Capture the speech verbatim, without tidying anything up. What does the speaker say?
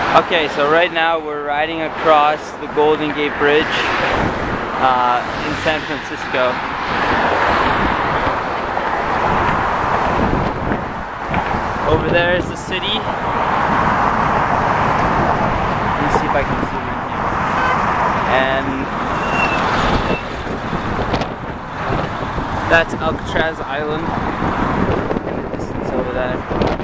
Okay, so right now we're riding across the Golden Gate Bridge uh, in San Francisco. Over there is the city. Let me see if I can zoom in here. And that's Alcatraz Island in the distance over there.